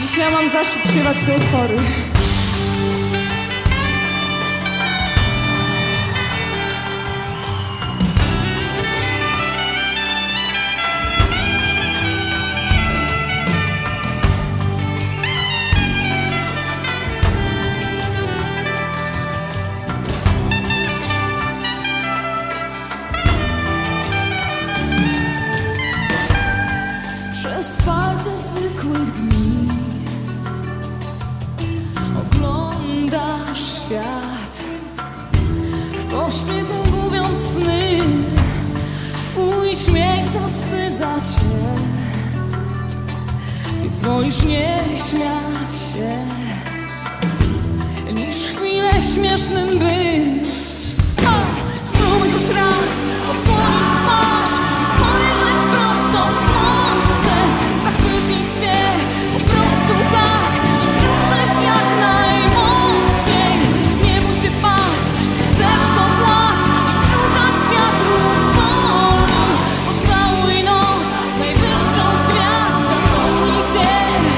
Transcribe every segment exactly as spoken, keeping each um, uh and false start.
Dzisiaj ja mam zaszczyt śpiewać te utwory. Przez palce zwykłych dni oglądasz świat, w pośpiechu gubiąc sny. Twój śmiech zawstydza cię, więc wolisz nie śmiać się, niż chwilę śmiesznym być. O, spróbuj choć raz odsłonić twarz i spojrzeć prosto w słońce, zachwycić się po prostu tak i wzruszyć jak najmocniej. Nie bój się bać, gdy chcesz to płacz i szukać wiatru w polu. Pocałuj noc, najwyższą z gwiazd, zapomnij się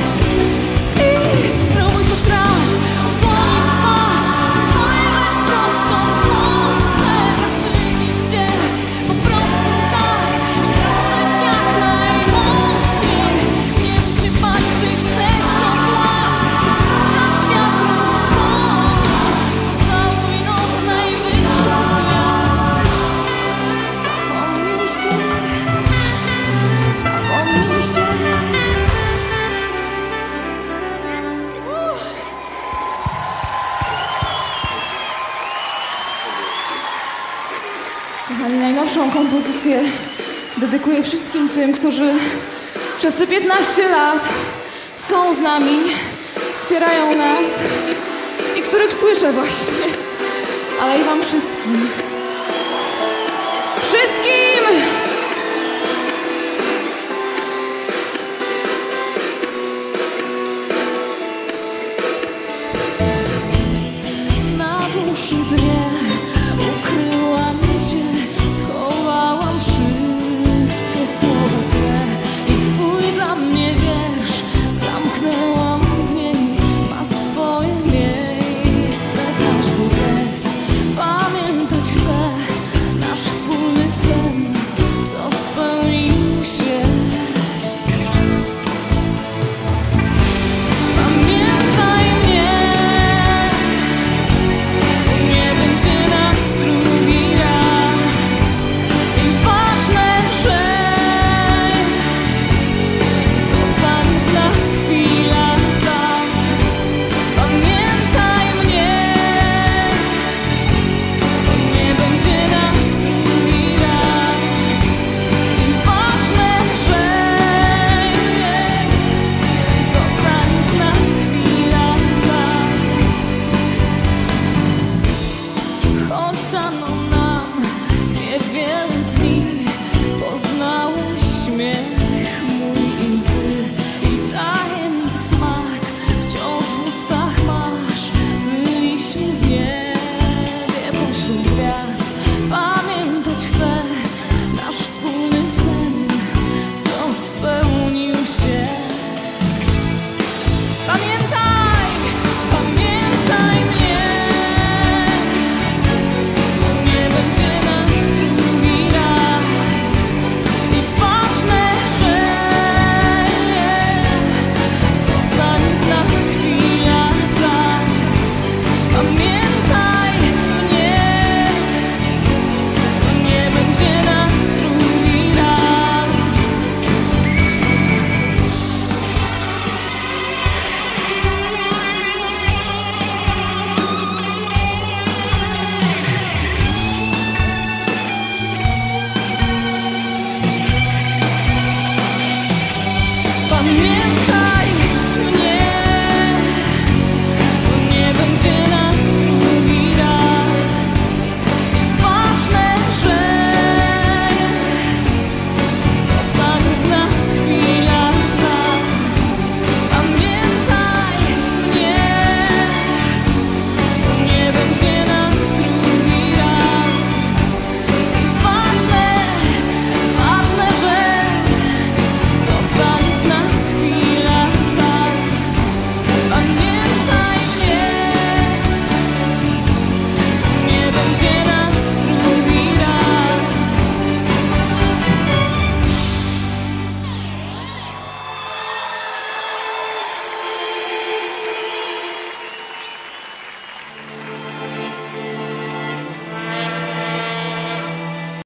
i spróbuj choć raz odsłonić twarz i spojrzeć prosto w słońce, zachwycić się po prostu tak i wzruszyć jak najmocniej. Nie bój się bać, gdy chcesz to płacz i szukać wiatru w polu. Pocałuj noc, najwyższą z gwiazd, zapomnij się, zapomnij się. Kochani, najnowszą kompozycję dedykuję wszystkim tym, którzy przez te piętnaście lat są z nami, wspierają nas i których słyszę właśnie, ale i wam wszystkim. Wszystkim! Na dłuższe dnie ukryłam cię, schowałam wszystkie słowa twe i twój dla mnie wiersz zamknęłam w niej. Ma swoje miejsce każdy gest. Pamiętać chcę nasz wspólny sen, co spełnił się. Pamiętaj mnie, nie będzie nas drugi raz i ważne, że zostanie w nas chwila ta. Pamiętaj mnie, nie będzie nas drugi raz i ważne, że zostanie w nas chwila ta. Choć dano nam niewiele dni, poznałeś śmiech mój i łzy i tajemnic smak wciąż w ustach masz. Byliśmy w niebie pośród gwiazd. Pamiętać chcę nasz wspólny sen, co spełnił się. Pamiętaj, pamiętaj mnie, nie będzie nas drugi raz i ważne, że zostanie w nas chwila ta. Pamiętaj mnie, nie będzie nas drugi raz. Pamiętaj.